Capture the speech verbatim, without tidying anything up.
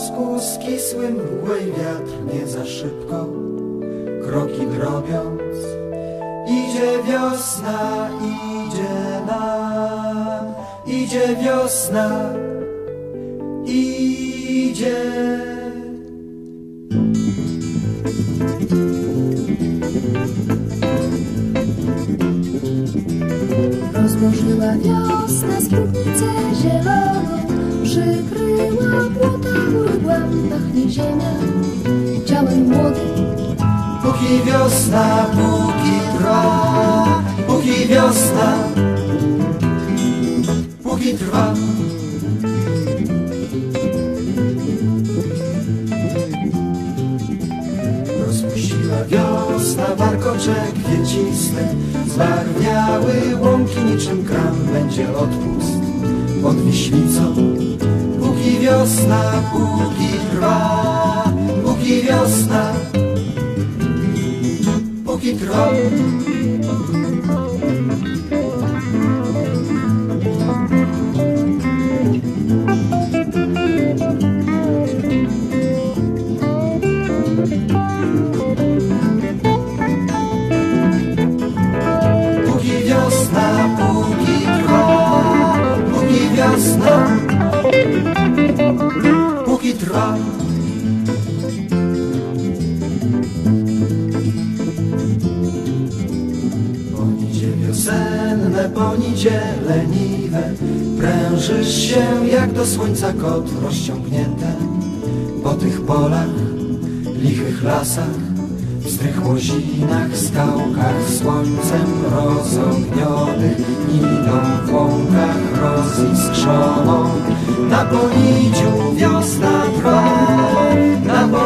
wosku skisłym mgłej wiatr nie za szybko, kroki drobiąc. Idzie wiosna, idzie nam, idzie wiosna, idzie. Rozłożyła wiosna spódnicę zieloną, przykryła płota murgłam, pachnie ziemia ciałem młodym. Póki wiosna, póki trwa, póki wiosna, póki trwa. Rozpuściła wiosna warkocze kwieciste, zbarwniały łąki niczym kram, będzie odpust pod Wiślicą. Póki wiosna, póki trwa, póki wiosna, póki trwa. Póki wiosna, póki trwa, póki wiosna, póki trwa. Ponidzie wiosenne, ponidzie leniwe, prężysz się jak do słońca kot rozciągnięte po tych polach, lichych lasach, bzdrych łozinach, skałkach, słońcem rozognionych, idą w łąkach roziskrzoną. Na poniciu wiosna trwa, na